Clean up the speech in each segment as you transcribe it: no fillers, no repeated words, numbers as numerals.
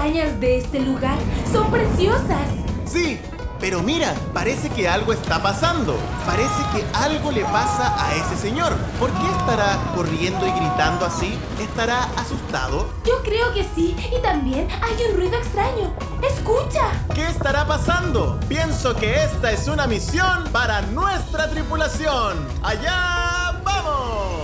extrañas de este lugar son preciosas. Sí, pero mira, parece que algo está pasando. Parece que algo le pasa a ese señor. ¿Por qué estará corriendo y gritando así? ¿Estará asustado? Yo creo que sí, y también hay un ruido extraño. ¡Escucha! ¿Qué estará pasando? Pienso que esta es una misión para nuestra tripulación. ¡Allá vamos!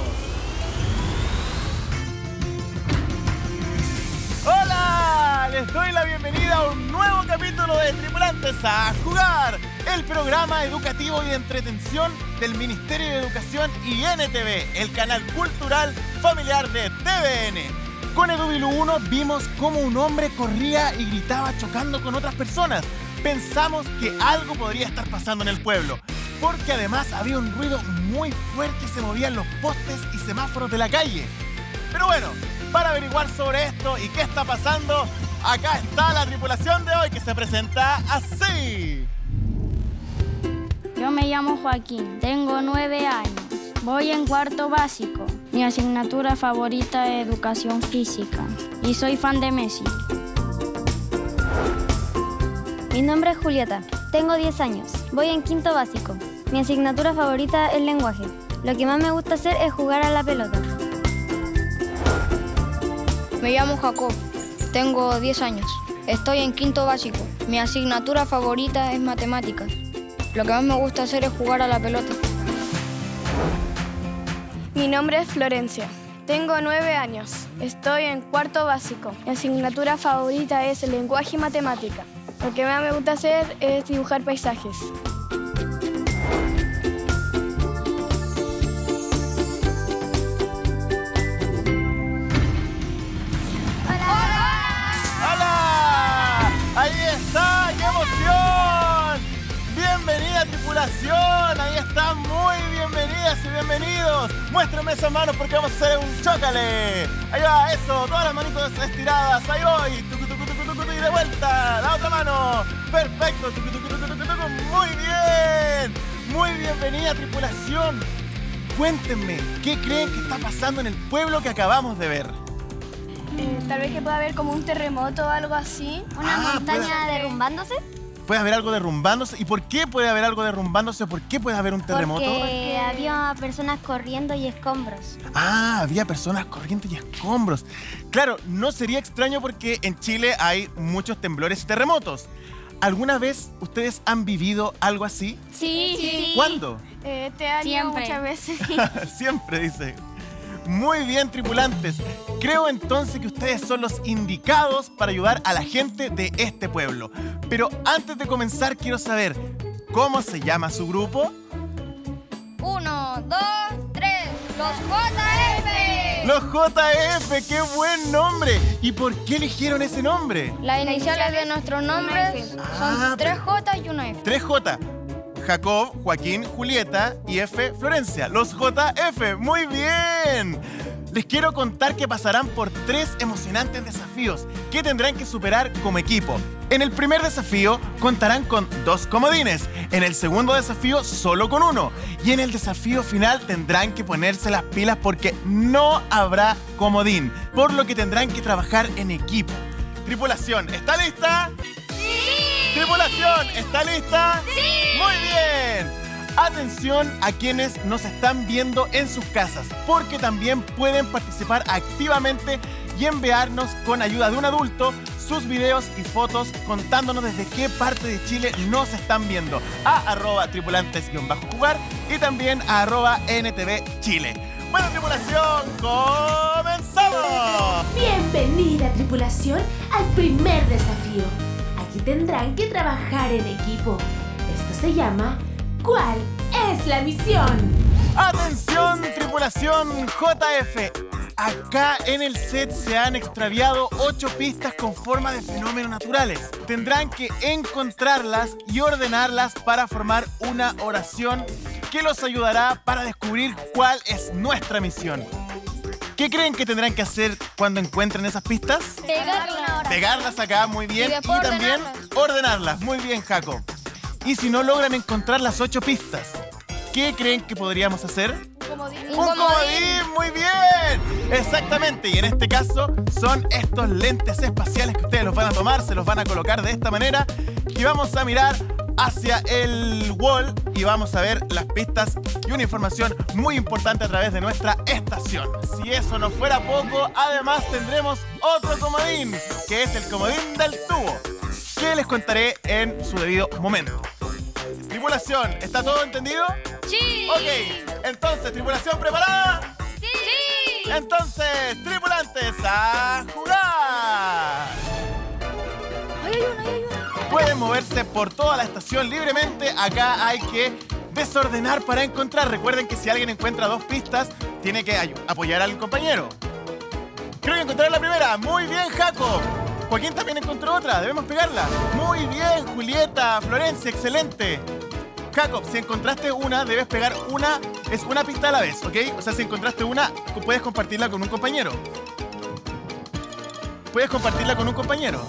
¡Hola! Les doy la bienvenida a un nuevo capítulo de Tripulantes a Jugar, el programa educativo y de entretención del Ministerio de Educación y NTV, el canal cultural familiar de TVN. Con Edubilu 1 vimos cómo un hombre corría y gritaba chocando con otras personas. Pensamos que algo podría estar pasando en el pueblo, porque además había un ruido muy fuerte y se movían los postes y semáforos de la calle. Pero bueno, para averiguar sobre esto y qué está pasando, acá está la tripulación de hoy que se presenta así. Yo me llamo Joaquín, tengo 9 años, voy en cuarto básico. Mi asignatura favorita es educación física y soy fan de Messi. Mi nombre es Julieta, tengo 10 años, voy en quinto básico. Mi asignatura favorita es lenguaje. Lo que más me gusta hacer es jugar a la pelota. Me llamo Jacob, tengo 10 años, estoy en quinto básico. Mi asignatura favorita es matemáticas. Lo que más me gusta hacer es jugar a la pelota. Mi nombre es Florencia, tengo 9 años, estoy en cuarto básico. Mi asignatura favorita es el lenguaje y matemática. Lo que más me gusta hacer es dibujar paisajes. Tripulación, ahí están, muy bienvenidas y bienvenidos. Muéstrenme esas manos porque vamos a hacer un chócale. Ahí va, eso, todas las manitos estiradas, ahí voy. Tucu, tucu, tucu, tucu, tucu, y de vuelta, la otra mano. Perfecto, tucu, tucu, tucu, tucu, tucu. Muy bien. Muy bienvenida, tripulación. Cuéntenme, ¿qué creen que está pasando en el pueblo que acabamos de ver? Tal vez que pueda haber como un terremoto o algo así. ¿Una montaña derrumbándose? ¿Puede haber algo derrumbándose? ¿Y por qué puede haber algo derrumbándose? ¿Por qué puede haber un terremoto? Porque había personas corriendo y escombros. Ah, había personas corriendo y escombros. Claro, no sería extraño porque en Chile hay muchos temblores y terremotos. ¿Alguna vez ustedes han vivido algo así? Sí. ¿Cuándo? Este año Siempre. muchas veces. Siempre, dice. Muy bien, tripulantes. Creo entonces que ustedes son los indicados para ayudar a la gente de este pueblo. Pero antes de comenzar, quiero saber, ¿cómo se llama su grupo? 1, 2, 3, los JF. ¡Los JF! ¡Qué buen nombre! ¿Y por qué eligieron ese nombre? Las iniciales de nuestros nombres son 3J y 1F. 3J. Jacob, Joaquín, Julieta y F, Florencia. Los JF. ¡Muy bien! Les quiero contar que pasarán por 3 emocionantes desafíos que tendrán que superar como equipo. En el primer desafío contarán con 2 comodines. En el segundo desafío solo con 1. Y en el desafío final tendrán que ponerse las pilas porque no habrá comodín. Por lo que tendrán que trabajar en equipo. Tripulación, ¿está lista? ¡Sí! Tripulación, ¿está lista? ¡Sí! ¡Muy bien! Atención a quienes nos están viendo en sus casas, porque también pueden participar activamente y enviarnos con ayuda de un adulto sus videos y fotos contándonos desde qué parte de Chile nos están viendo a @tripulantes_jugar y también a @NTV Chile. Bueno, tripulación, ¡comenzamos! Bienvenida, tripulación, al primer desafío. Aquí tendrán que trabajar en equipo. Esto se llama ¿Cuál es la misión? ¡Atención, tripulación JF! Acá en el set se han extraviado 8 pistas con forma de fenómenos naturales. Tendrán que encontrarlas y ordenarlas para formar una oración que los ayudará para descubrir cuál es nuestra misión. ¿Qué creen que tendrán que hacer cuando encuentren esas pistas? Pegarlas acá, muy bien. Y también ordenarlas. Muy bien, Jaco. Y si no logran encontrar las 8 pistas, ¿qué creen que podríamos hacer? ¡Un comodín! ¡Muy bien! Exactamente, y en este caso son estos lentes espaciales que ustedes los van a tomar, se los van a colocar de esta manera y vamos a mirar hacia el wall y vamos a ver las pistas y una información muy importante a través de nuestra estación. Si eso no fuera poco, además tendremos otro comodín, que es el comodín del tubo, que les contaré en su debido momento. Tripulación, ¿está todo entendido? ¡Sí! Ok, entonces, tripulación preparada. ¡Sí! Entonces, tripulantes, a jugar. ¡Hay una! Pueden moverse por toda la estación libremente. Acá hay que desordenar para encontrar. Recuerden que si alguien encuentra dos pistas, tiene que apoyar al compañero. Creo que encontré la primera. Muy bien, Jacob. Joaquín también encontró otra. Debemos pegarla. Muy bien, Julieta, Florencia, excelente. Jacob, si encontraste una, debes pegar una. Es una pista a la vez, ¿ok? O sea, si encontraste una, puedes compartirla con un compañero. Puedes compartirla con un compañero.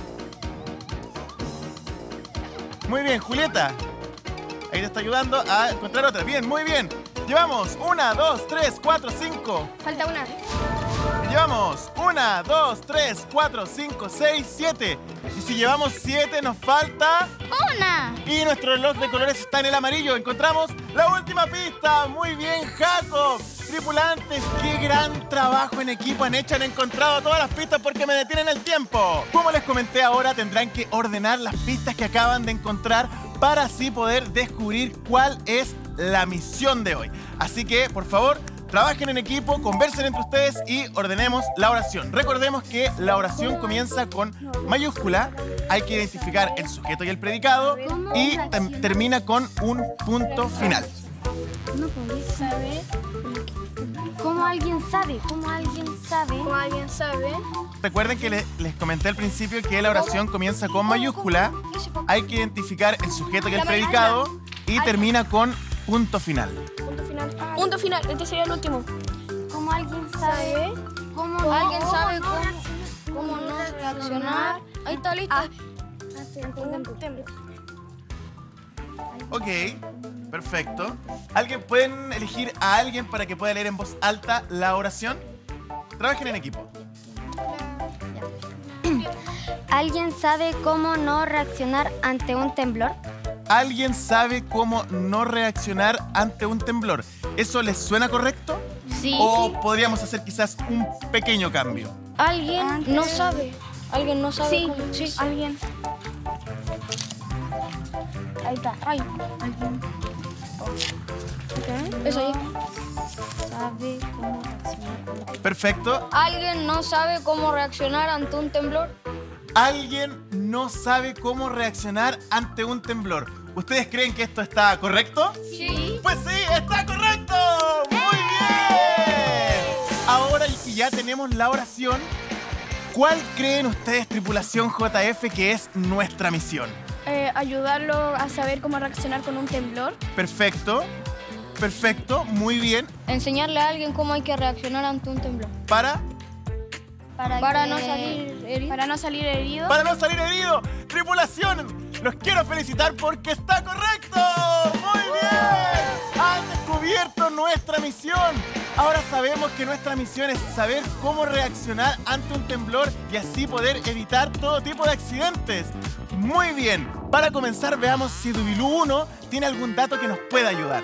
Muy bien, Julieta. Ahí te está ayudando a encontrar otra. Bien, muy bien. Llevamos 1, 2, 3, 4, 5. Falta una. Llevamos 1, 2, 3, 4, 5, 6, 7. Y si llevamos 7, nos falta... ¡Una! Y nuestro reloj de colores está en el amarillo. Encontramos la última pista. Muy bien, Jacob. Tripulantes, qué gran trabajo en equipo han hecho. Han encontrado todas las pistas porque me detienen el tiempo. Como les comenté ahora, tendrán que ordenar las pistas que acaban de encontrar para así poder descubrir cuál es la misión de hoy. Así que, por favor, trabajen en equipo, conversen entre ustedes y ordenemos la oración. Recordemos que la oración comienza con mayúscula, hay que identificar el sujeto y el predicado y termina con un punto final. No podéis saber. ¿Cómo alguien sabe? ¿Cómo alguien sabe? Como alguien sabe. Recuerden que les comenté al principio que la oración comienza con mayúscula, hay que identificar el sujeto y el predicado y termina con punto final. Punto final. Punto final. Este sería el último. ¿Cómo alguien sabe? ¿Cómo ¿Alguien sabe no cómo no reaccionar? Ahí está listo. Ok, perfecto. ¿Alguien pueden elegir a alguien para que pueda leer en voz alta la oración? Trabajen en equipo. ¿Alguien sabe cómo no reaccionar ante un temblor? ¿Alguien sabe cómo no reaccionar ante un temblor? ¿Eso les suena correcto? Sí. ¿O podríamos hacer quizás un pequeño cambio? ¿Alguien no sabe? ¿Alguien no sabe? Sí, cómo? Sí. alguien. Ahí está. Ay, eso ahí. ¿Sabe cómo reaccionar? Perfecto. ¿Alguien no sabe cómo reaccionar ante un temblor? ¿Alguien no sabe cómo reaccionar ante un temblor? ¿Ustedes creen que esto está correcto? Sí. Pues sí, está correcto. Muy bien. Ahora que ya tenemos la oración, ¿cuál creen ustedes, tripulación JF, que es nuestra misión? Ayudarlo a saber cómo reaccionar con un temblor. Perfecto. Perfecto, muy bien. Enseñarle a alguien cómo hay que reaccionar ante un temblor. Para Para no salir herido. Para no salir herido. no salir herido. Tripulación, los quiero felicitar porque está correcto. Muy bien. Han descubierto nuestra misión. Ahora sabemos que nuestra misión es saber cómo reaccionar ante un temblor y así poder evitar todo tipo de accidentes. Muy bien. Para comenzar, veamos si Dubilú 1 tiene algún dato que nos pueda ayudar.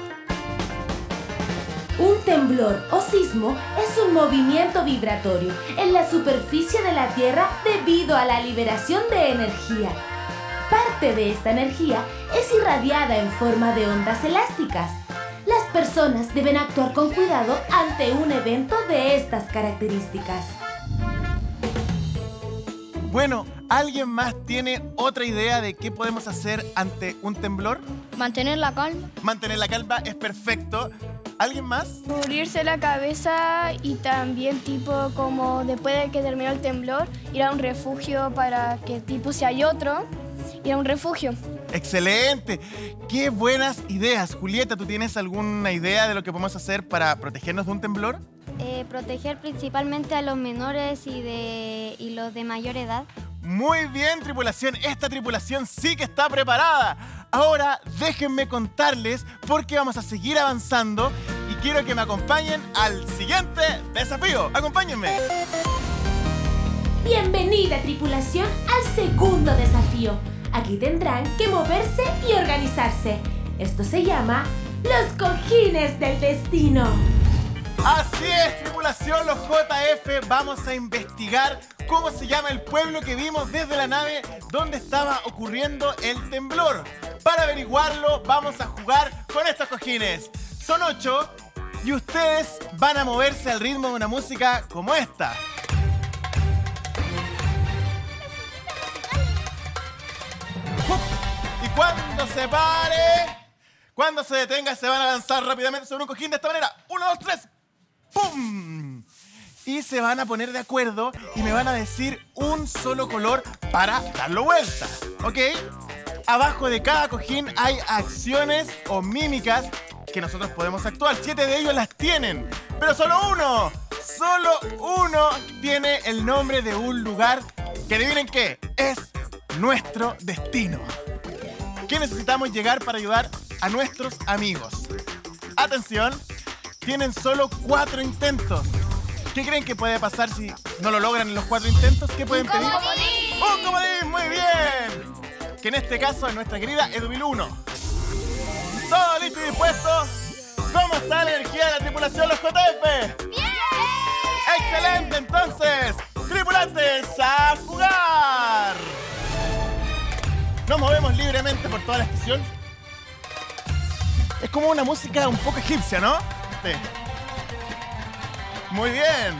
Un temblor o sismo es un movimiento vibratorio en la superficie de la Tierra debido a la liberación de energía. Parte de esta energía es irradiada en forma de ondas elásticas. Las personas deben actuar con cuidado ante un evento de estas características. Bueno, ¿alguien más tiene otra idea de qué podemos hacer ante un temblor? Mantener la calma. Mantener la calma es perfecto. ¿Alguien más? Cubrirse la cabeza y también tipo como después de que terminó el temblor, ir a un refugio para que tipo si hay otro, ir a un refugio. ¡Excelente! ¡Qué buenas ideas! Julieta, ¿tú tienes alguna idea de lo que podemos hacer para protegernos de un temblor? Proteger principalmente a los menores y los de mayor edad. Muy bien, tripulación. Esta tripulación sí que está preparada. Ahora déjenme contarles porque vamos a seguir avanzando y quiero que me acompañen al siguiente desafío. ¡Acompáñenme! Bienvenida, tripulación, al segundo desafío. Aquí tendrán que moverse y organizarse. Esto se llama los cojines del destino. Así es, tripulación, los JF, vamos a investigar cómo se llama el pueblo que vimos desde la nave donde estaba ocurriendo el temblor. Para averiguarlo, vamos a jugar con estos cojines. Son 8 y ustedes van a moverse al ritmo de una música como esta. Y cuando se pare, cuando se detenga, se van a lanzar rápidamente sobre un cojín de esta manera. 1, 2, 3. ¡Pum! Y se van a poner de acuerdo y me van a decir un solo color para darlo vuelta. ¿Ok? Abajo de cada cojín hay acciones o mímicas que nosotros podemos actuar. 7 de ellos las tienen, pero solo uno tiene el nombre de un lugar que, adivinen qué, es nuestro destino. ¿Qué necesitamos llegar para ayudar a nuestros amigos? Atención, tienen solo 4 intentos. ¿Qué creen que puede pasar si no lo logran en los 4 intentos? ¿Qué pueden pedir? ¡Un comodín! ¡Muy bien! Que en este caso es nuestra querida Eduvil 1. ¿Todo listo y dispuesto? ¿Cómo está la energía de la tripulación, los JF? ¡Bien! ¡Excelente! Entonces, tripulantes, ¡a jugar! Nos movemos libremente por toda la estación. Es como una música un poco egipcia, ¿no? Sí. Muy bien.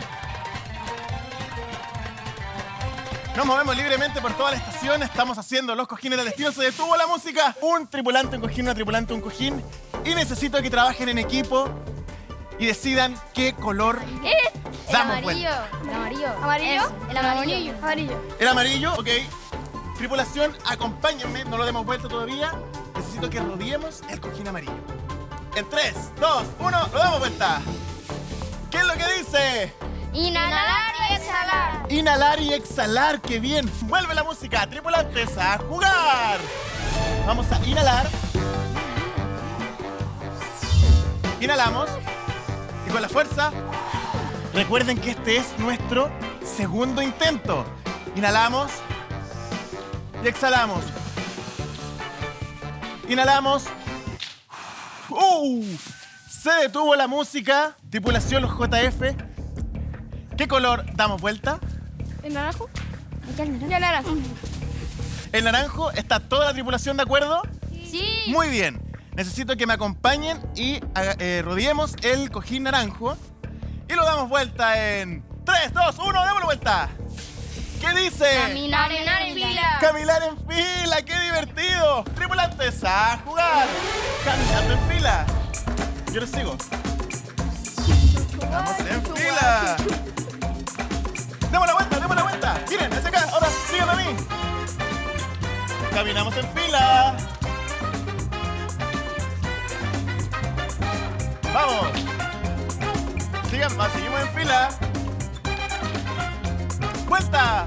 Nos movemos libremente por toda la estación. Estamos haciendo los cojines del destino. Se detuvo la música. Un tripulante, un cojín, una tripulante, un cojín. Y necesito que trabajen en equipo y decidan qué color damos vuelta. El amarillo. ¿Amarillo? El amarillo. Amarillo. El amarillo, ok. Tripulación, acompáñenme. No lo demos vuelta todavía. Necesito que rodeemos el cojín amarillo. En 3, 2, 1, lo damos vuelta. ¿Qué es lo que dice? Inhalar y exhalar. Inhalar y exhalar, qué bien. Vuelve la música, tripulantes, a jugar. Vamos a inhalar. Inhalamos. Y con la fuerza, recuerden que este es nuestro segundo intento. Inhalamos y exhalamos. Inhalamos. Se detuvo la música. Tripulación, los JF. ¿Qué color damos vuelta? ¿El naranjo? El naranjo. ¿El naranjo? ¿Está toda la tripulación de acuerdo? Sí. Muy bien. Necesito que me acompañen y rodeemos el cojín naranjo. Y lo damos vuelta en 3, 2, 1, démoslo vuelta. ¿Qué dice? Caminar en fila. Caminar en fila, qué divertido. Tripulantes, a jugar. Caminando en fila. Yo los sigo. Vamos en fila. Demos la vuelta. Miren, hacia acá. Ahora síganme a mí. Caminamos en fila. Vamos. Seguimos en fila. ¡Vuelta!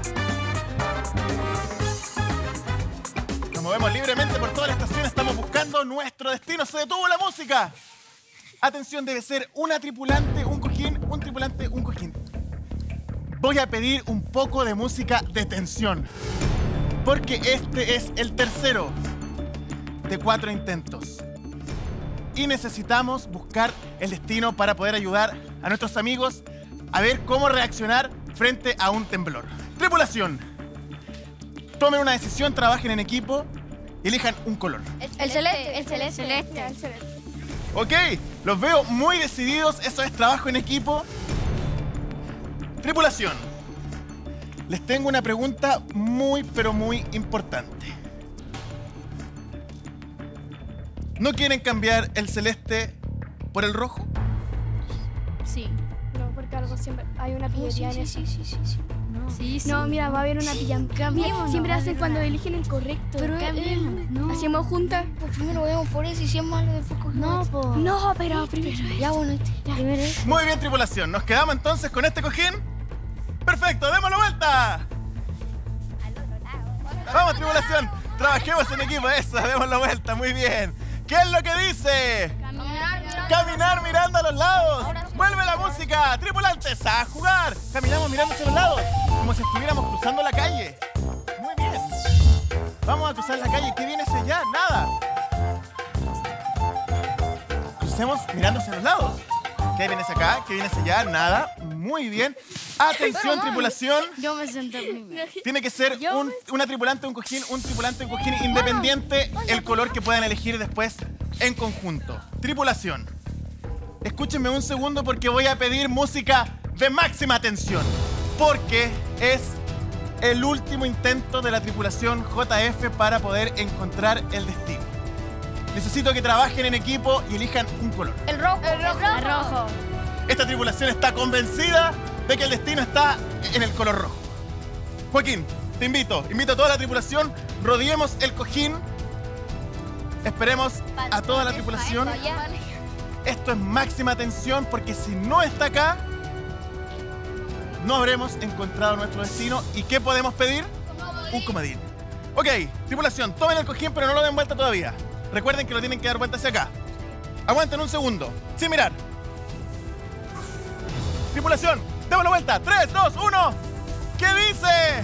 Nos movemos libremente por toda la estación. Estamos buscando nuestro destino. ¡Se detuvo la música! Atención, debe ser una tripulante, un cojín, un tripulante, un cojín. Voy a pedir un poco de música de tensión. Porque este es el tercero de 4 intentos. Y necesitamos buscar el destino para poder ayudar a nuestros amigos a ver cómo reaccionar frente a un temblor. Tripulación, tomen una decisión, trabajen en equipo y elijan un color. El celeste. Ok, los veo muy decididos, eso es trabajo en equipo. Tripulación, les tengo una pregunta muy, pero muy importante. ¿No quieren cambiar el celeste por el rojo? Sí. No, porque algo siempre hay una pillería en eso. Sí. No, mira, va a haber una pillería. Cambiémonos, Siempre va a hacen haber cuando una. eligen el correcto. Pero cambiemos. no. Hacemos juntas. Pues primero vemos por eso y si es malo después cogemos. No, po. No, pero primero. Ya bueno, Primero es. Muy bien, tripulación, ¿nos quedamos entonces con este cojín? ¡Perfecto! ¡Démoslo vuelta! ¡Vamos, tripulación! Trabajemos en equipo, eso, démoslo vuelta, muy bien. ¿Qué es lo que dice? Caminar mirando a los lados. Vuelve la música. Tripulantes, a jugar. Caminamos mirando hacia los lados, como si estuviéramos cruzando la calle. Muy bien. Vamos a cruzar la calle. ¿Qué viene hacia allá? Nada. Crucemos mirando hacia los lados. ¿Qué viene hacia acá? ¿Qué viene hacia allá? Nada. Muy bien. Atención, tripulación. Yo me senté primero. Tiene que ser una tripulante, un cojín independiente, el color que puedan elegir después en conjunto. Tripulación, escúchenme un segundo porque voy a pedir música de máxima atención, porque es el último intento de la tripulación JF para poder encontrar el destino. Necesito que trabajen en equipo y elijan un color. El rojo. El rojo. Esta tripulación está convencida de que el destino está en el color rojo. Joaquín, te invito a toda la tripulación, rodeemos el cojín, esperemos a toda la tripulación. Esto es máxima atención porque si no está acá, no habremos encontrado nuestro destino. ¿Y qué podemos pedir? Un comodín. Ok, tripulación, tomen el cojín pero no lo den vuelta todavía. Recuerden que lo tienen que dar vuelta hacia acá. Aguanten un segundo, sin mirar. Tripulación, démosle vuelta. 3, 2, 1. ¿Qué dice?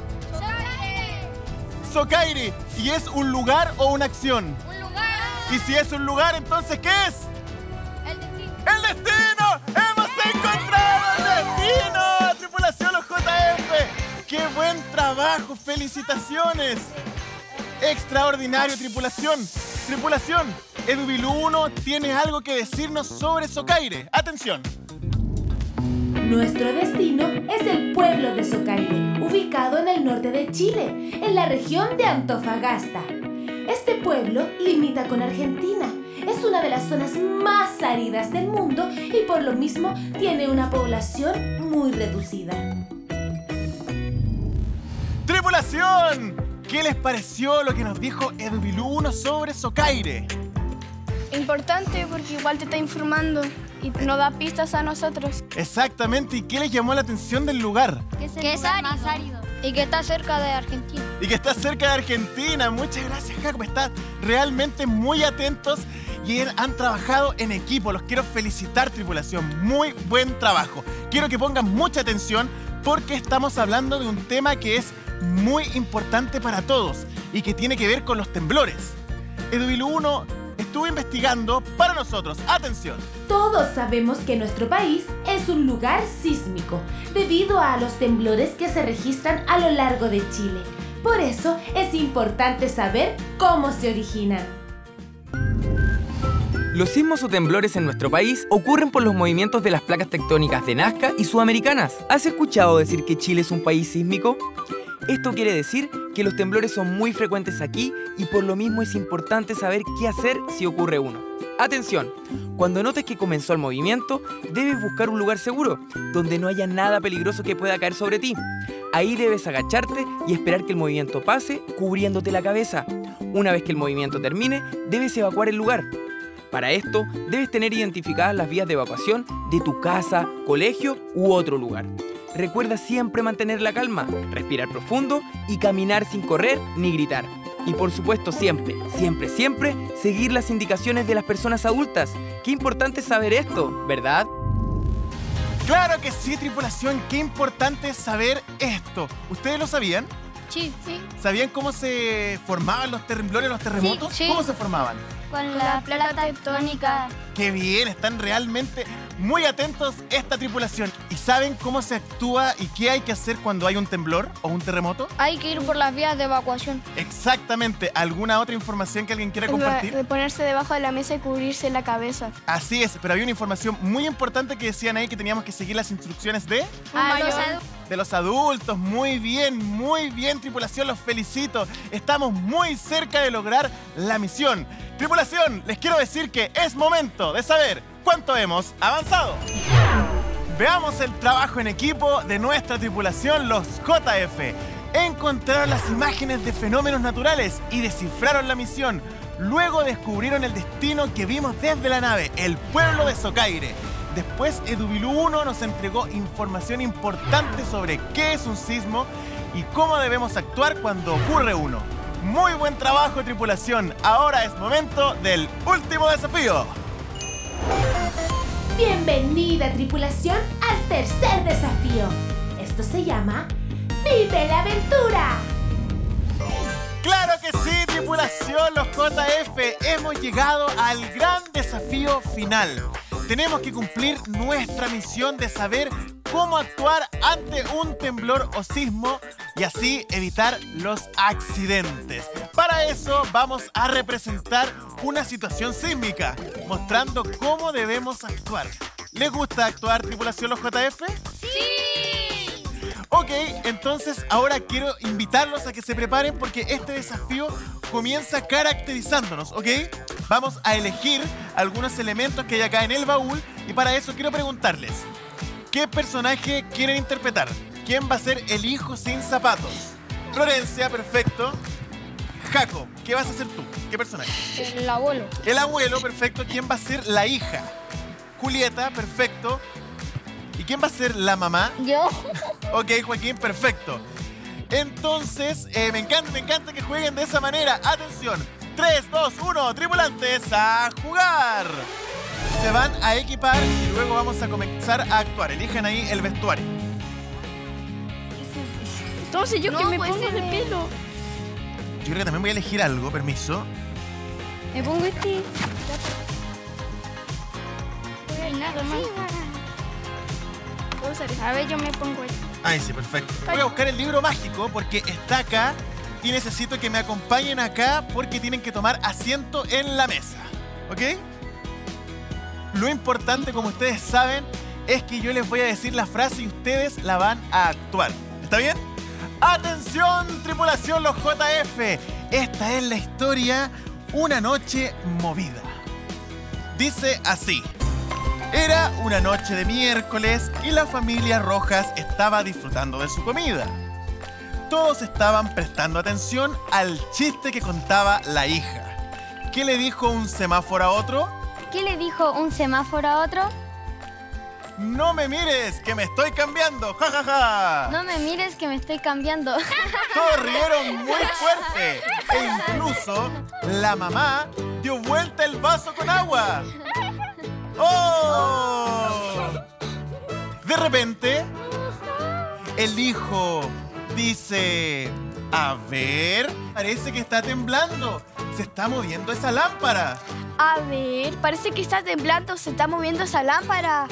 Socaire. ¿Y es un lugar o una acción? Un lugar. Y si es un lugar, entonces ¿qué es? El destino. ¡El destino! ¡Hemos encontrado el destino! ¡Tripulación los JF! ¡Qué buen trabajo! ¡Felicitaciones! ¡Extraordinario, tripulación! Tripulación, Edubilú 1 tiene algo que decirnos sobre Socaire. ¡Atención! Nuestro destino es el pueblo de Socaire, ubicado en el norte de Chile, en la región de Antofagasta. Este pueblo limita con Argentina. Es una de las zonas más áridas del mundo y por lo mismo tiene una población muy reducida. ¡Tripulación! ¿Qué les pareció lo que nos dijo Edubilú 1 sobre Socaire? Importante porque igual te está informando y nos da pistas a nosotros. Exactamente, ¿y qué les llamó la atención del lugar? Que es más árido. Y que está cerca de Argentina. Y que está cerca de Argentina. Muchas gracias, Jacob. Están realmente muy atentos y han trabajado en equipo. Los quiero felicitar, tripulación. Muy buen trabajo. Quiero que pongan mucha atención porque estamos hablando de un tema que es muy importante para todos y que tiene que ver con los temblores. Edubilú 1 estuvo investigando para nosotros. ¡Atención! Todos sabemos que nuestro país es un lugar sísmico debido a los temblores que se registran a lo largo de Chile. Por eso es importante saber cómo se originan. Los sismos o temblores en nuestro país ocurren por los movimientos de las placas tectónicas de Nazca y Sudamericanas. ¿Has escuchado decir que Chile es un país sísmico? Esto quiere decir que los temblores son muy frecuentes aquí y por lo mismo es importante saber qué hacer si ocurre uno. Atención, cuando notes que comenzó el movimiento, debes buscar un lugar seguro, donde no haya nada peligroso que pueda caer sobre ti. Ahí debes agacharte y esperar que el movimiento pase, cubriéndote la cabeza. Una vez que el movimiento termine, debes evacuar el lugar. Para esto, debes tener identificadas las vías de evacuación de tu casa, colegio u otro lugar. Recuerda siempre mantener la calma, respirar profundo y caminar sin correr ni gritar. Y por supuesto siempre, seguir las indicaciones de las personas adultas. Qué importante es saber esto, ¿verdad? ¡Claro que sí, tripulación! ¡Qué importante es saber esto! ¿Ustedes lo sabían? Sí. ¿Sabían cómo se formaban los temblores, los terremotos? Sí. ¿Cómo se formaban? Con la placa tectónica. ¡Qué bien! Están realmente muy atentos esta tripulación. ¿Y saben cómo se actúa y qué hay que hacer cuando hay un temblor o un terremoto? Hay que ir por las vías de evacuación. Exactamente. ¿Alguna otra información que alguien quiera compartir? De ponerse debajo de la mesa y cubrirse la cabeza. Así es, pero había una información muy importante que decían ahí que teníamos que seguir las instrucciones de los adultos. Muy bien, tripulación, los felicito. Estamos muy cerca de lograr la misión. Tripulación, les quiero decir que es momento de saber cuánto hemos avanzado. Veamos el trabajo en equipo de nuestra tripulación, los JF. Encontraron las imágenes de fenómenos naturales y descifraron la misión. Luego descubrieron el destino que vimos desde la nave, el pueblo de Socaire. Después, Edubilú 1 nos entregó información importante sobre qué es un sismo y cómo debemos actuar cuando ocurre uno. Muy buen trabajo, tripulación. Ahora es momento del último desafío. Bienvenida, tripulación, al tercer desafío. Esto se llama ¡Vive la aventura! ¡Claro que sí, tripulación! Los JF hemos llegado al gran desafío final. Tenemos que cumplir nuestra misión de saber cómo actuar ante un temblor o sismo y así evitar los accidentes. Para eso vamos a representar una situación sísmica, mostrando cómo debemos actuar. ¿Les gusta actuar, tripulación, los JF? ¡Sí! Ok, entonces ahora quiero invitarlos a que se preparen porque este desafío comienza caracterizándonos, ¿ok? Vamos a elegir algunos elementos que hay acá en el baúl y para eso quiero preguntarles, ¿qué personaje quieren interpretar? ¿Quién va a ser el hijo sin zapatos? Florencia, perfecto. Jaco, ¿qué vas a hacer tú? ¿Qué personaje? El abuelo. El abuelo, perfecto. ¿Quién va a ser la hija? Julieta, perfecto. ¿Y quién va a ser la mamá? Yo. Ok, Joaquín, perfecto. Entonces, me encanta que jueguen de esa manera. Atención, 3, 2, 1, tripulantes, a jugar. Se van a equipar y luego vamos a comenzar a actuar. Elijan ahí el vestuario. Entonces yo No, que me pues, pongo de pelo. Yo creo que también voy a elegir algo, permiso. Me pongo este. No hay nada más. A ver, yo me pongo esto. Ahí sí, perfecto. Voy a buscar el libro mágico porque está acá y necesito que me acompañen acá porque tienen que tomar asiento en la mesa. ¿Ok? Lo importante, como ustedes saben, es que yo les voy a decir la frase y ustedes la van a actuar. ¿Está bien? ¡Atención, tripulación, los JF! Esta es la historia Una noche movida. Dice así. Era una noche de miércoles y la familia Rojas estaba disfrutando de su comida. Todos estaban prestando atención al chiste que contaba la hija. ¿Qué le dijo un semáforo a otro? ¿Qué le dijo un semáforo a otro? ¡No me mires, que me estoy cambiando! ¡Ja, ja, ja! No me mires que me estoy cambiando. Todos rieron muy fuerte. E incluso la mamá dio vuelta el vaso con agua. ¡Oh! De repente, el hijo dice... A ver, parece que está temblando. Se está moviendo esa lámpara. A ver, parece que está temblando, se está moviendo esa lámpara.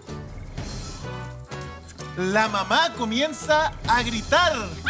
La mamá comienza a gritar.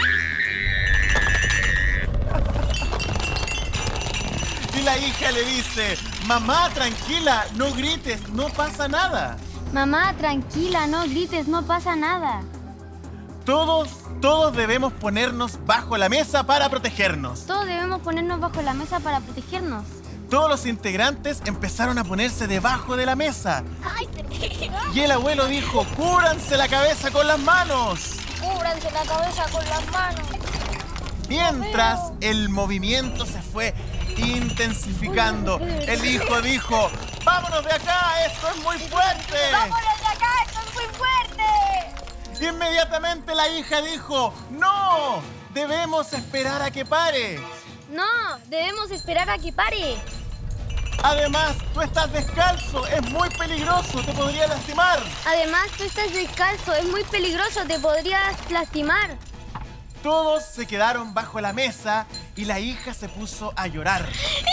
Y la hija le dice, mamá, tranquila, no grites, no pasa nada. Mamá, tranquila, no grites, no pasa nada. Todos debemos ponernos bajo la mesa para protegernos. Todos debemos ponernos bajo la mesa para protegernos. Todos los integrantes empezaron a ponerse debajo de la mesa. Y el abuelo dijo, cúbranse la cabeza con las manos. Cúbranse la cabeza con las manos. Mientras el movimiento se fue intensificando, el hijo dijo, vámonos de acá, esto es muy fuerte. ¡Vámonos de acá! ¡Esto es muy fuerte! Inmediatamente la hija dijo, no, debemos esperar a que pare. No, debemos esperar a que pare. Además, tú estás descalzo, es muy peligroso, te podría lastimar. Además, tú estás descalzo, es muy peligroso, te podrías lastimar. Todos se quedaron bajo la mesa y la hija se puso a llorar.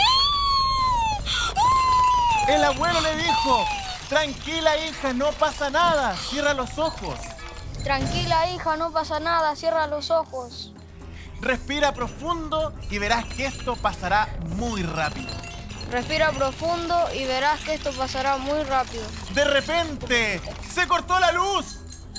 El abuelo le dijo, tranquila hija, no pasa nada, cierra los ojos. Tranquila, hija, no pasa nada, cierra los ojos. Respira profundo y verás que esto pasará muy rápido. Respira profundo y verás que esto pasará muy rápido. De repente, se cortó la luz.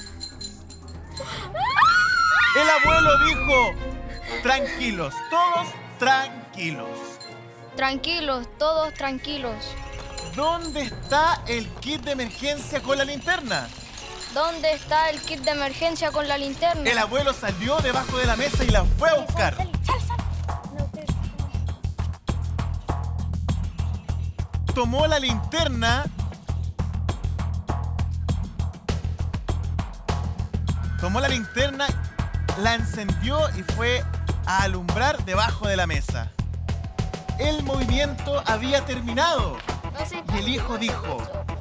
El abuelo dijo, tranquilos, todos tranquilos. Tranquilos, todos tranquilos. ¿Dónde está el kit de emergencia con la linterna? ¿Dónde está el kit de emergencia con la linterna? El abuelo salió debajo de la mesa y la fue a buscar. Tomó la linterna. La encendió y fue a alumbrar debajo de la mesa. El movimiento había terminado y el hijo dijo: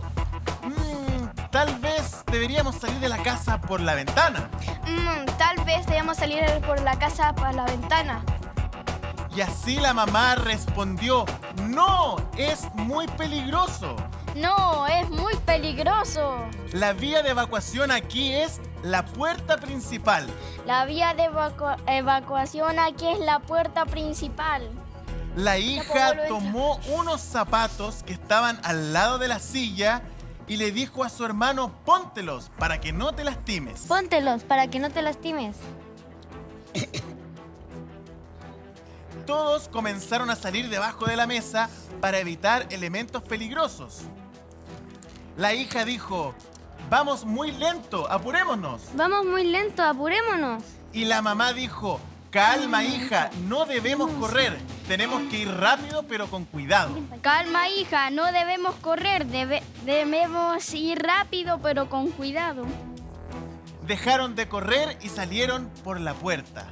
tal vez deberíamos salir de la casa por la ventana. Tal vez deberíamos salir por la casa por la ventana. Y así la mamá respondió: no, es muy peligroso. No, es muy peligroso. La vía de evacuación aquí es la puerta principal. La vía de evacuación aquí es la puerta principal. La hija tomó unos zapatos que estaban al lado de la silla y le dijo a su hermano: póntelos para que no te lastimes. Póntelos para que no te lastimes. Todos comenzaron a salir debajo de la mesa para evitar elementos peligrosos. La hija dijo: vamos muy lento, apurémonos. Vamos muy lento, apurémonos. Y la mamá dijo: calma, hija, no debemos correr. Tenemos que ir rápido, pero con cuidado. Calma, hija, no debemos correr. Debemos ir rápido, pero con cuidado. Dejaron de correr y salieron por la puerta.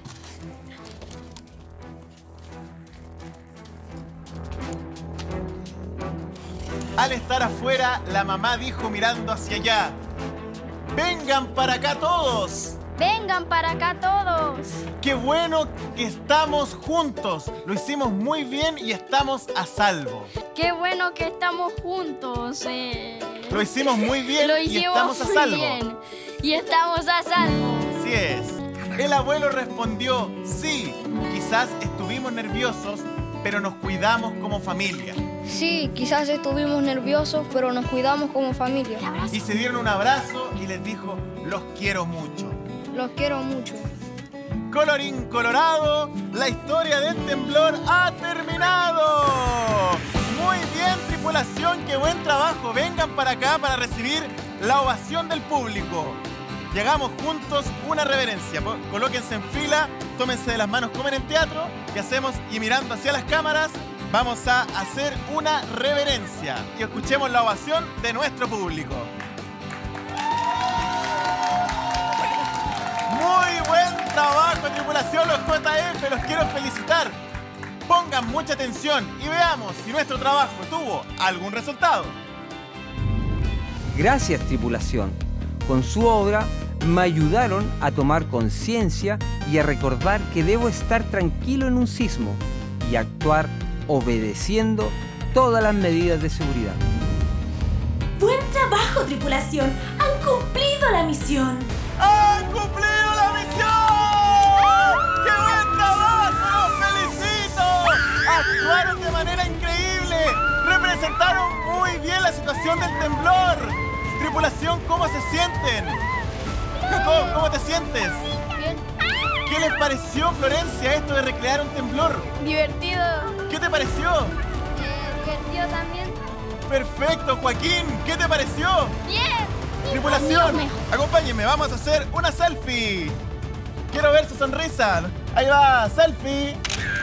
Al estar afuera, la mamá dijo mirando hacia allá: ¡vengan para acá todos! ¡Vengan para acá todos! ¡Qué bueno que estamos juntos! Lo hicimos muy bien y estamos a salvo. ¡Qué bueno que estamos juntos! Lo hicimos muy bien y estamos a salvo. Y estamos a salvo. Así es. El abuelo respondió: sí, quizás estuvimos nerviosos, pero nos cuidamos como familia. Sí, quizás estuvimos nerviosos, pero nos cuidamos como familia. Y se dieron un abrazo y les dijo: los quiero mucho. Los quiero mucho. Colorín colorado, la historia del temblor ha terminado. Muy bien, tripulación, qué buen trabajo. Vengan para acá para recibir la ovación del público. Llegamos juntos, una reverencia. Colóquense en fila, tómense de las manos como en el teatro. ¿Qué hacemos? Y mirando hacia las cámaras, vamos a hacer una reverencia. Y escuchemos la ovación de nuestro público. Muy buen trabajo, tripulación, los JF, los quiero felicitar. Pongan mucha atención y veamos si nuestro trabajo tuvo algún resultado. Gracias, tripulación. Con su obra me ayudaron a tomar conciencia y a recordar que debo estar tranquilo en un sismo y actuar obedeciendo todas las medidas de seguridad. ¡Buen trabajo, tripulación! ¡Han cumplido la misión! ¡Han cumplido la misión! ¡Qué buen trabajo! ¡Los felicito! ¡Actuaron de manera increíble! ¡Representaron muy bien la situación del temblor! Tripulación, ¿cómo se sienten? Jacob, ¿cómo te sientes? Bien. ¿Qué les pareció, Florencia, esto de recrear un temblor? Divertido. ¿Qué te pareció? Divertido también. Perfecto, Joaquín, ¿qué te pareció? Bien. Tripulación, acompáñenme, vamos a hacer una selfie. Quiero ver su sonrisa. Ahí va, selfie.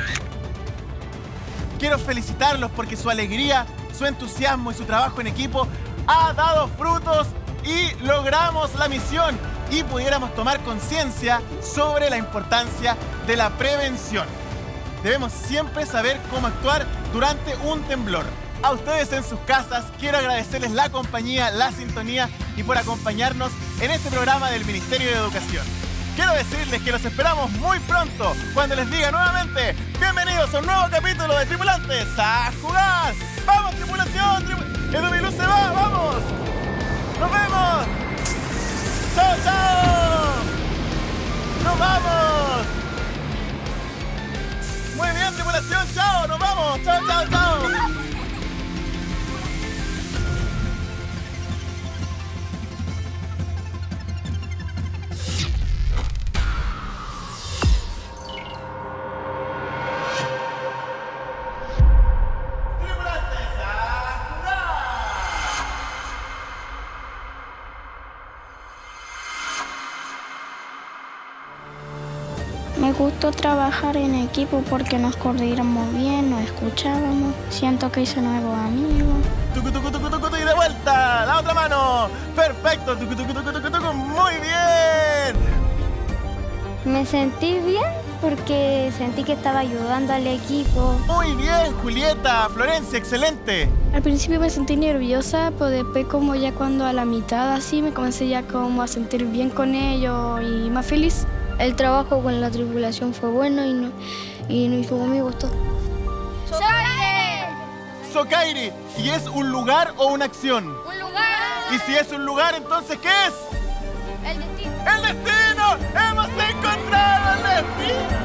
Quiero felicitarlos porque su alegría, su entusiasmo y su trabajo en equipo ha dado frutos y logramos la misión y pudiéramos tomar conciencia sobre la importancia de la prevención. Debemos siempre saber cómo actuar durante un temblor. A ustedes en sus casas quiero agradecerles la compañía, la sintonía y por acompañarnos en este programa del Ministerio de Educación. Quiero decirles que los esperamos muy pronto cuando les diga nuevamente: bienvenidos a un nuevo capítulo de Tripulantes a Jugar. ¡Vamos, tripulación! ¡Edubiluz se va! ¡Vamos! ¡Nos vemos! ¡Chao, chao! ¡Nos vamos! Muy bien, tripulación, chao, nos vamos. Chao, chao, chao. Me gustó trabajar en equipo porque nos coordinamos bien, nos escuchábamos. Siento que hice nuevos amigos. Tucu, tucu, tucu, tucu, y de vuelta. La otra mano. Perfecto. Tucu, tucu, tucu, tucu, tucu. Muy bien. Me sentí bien porque sentí que estaba ayudando al equipo. Muy bien, Julieta. Florencia, excelente. Al principio me sentí nerviosa, pero después como ya cuando a la mitad así me comencé ya como a sentir bien con ellos y más feliz. El trabajo con la tripulación fue bueno y me gustó. Socaire. ¿Y es un lugar o una acción? ¡Un lugar! Y si es un lugar, entonces ¿qué es? El destino. ¡El destino! ¡Hemos encontrado el destino!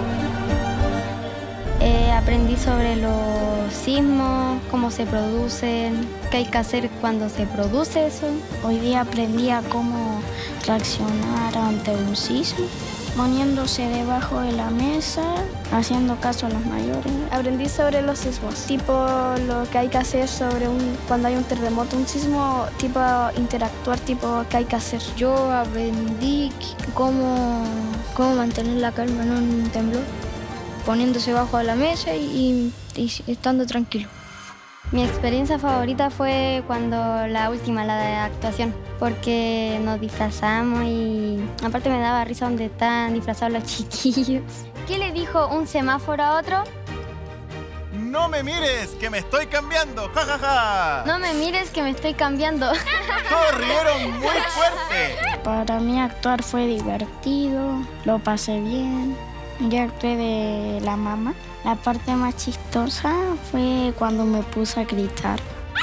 Aprendí sobre los sismos, cómo se producen, qué hay que hacer cuando se produce eso. Hoy día aprendí a cómo reaccionar ante un sismo, poniéndose debajo de la mesa, haciendo caso a los mayores. Aprendí sobre los sismos, tipo lo que hay que hacer cuando hay un terremoto, un sismo, tipo interactuar, tipo qué hay que hacer. Yo aprendí cómo mantener la calma en un temblor, poniéndose bajo de la mesa y estando tranquilo. Mi experiencia favorita fue la última, la de actuación, porque nos disfrazamos y aparte me daba risa donde están disfrazados los chiquillos. ¿Qué le dijo un semáforo a otro? ¡No me mires, que me estoy cambiando! ¡Ja, ja, ja! No me mires que me estoy cambiando. Todos rieron muy fuerte. Para mí actuar fue divertido, lo pasé bien. Yo actué de la mamá. La parte más chistosa fue cuando me puse a gritar.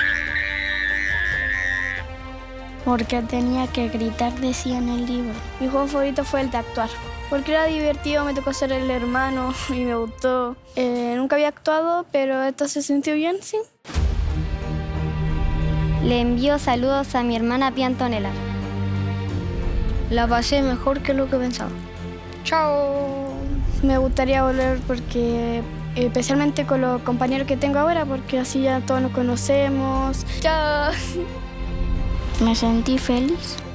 Porque tenía que gritar, decía en el libro. Mi juego favorito fue el de actuar, porque era divertido, me tocó ser el hermano y me gustó. Nunca había actuado, pero esto se sintió bien, sí. Le envío saludos a mi hermana Pía Antonella. La pasé mejor que lo que pensaba. ¡Chao! Me gustaría volver porque, especialmente con los compañeros que tengo ahora, porque así ya todos nos conocemos. ¡Chao! Me sentí feliz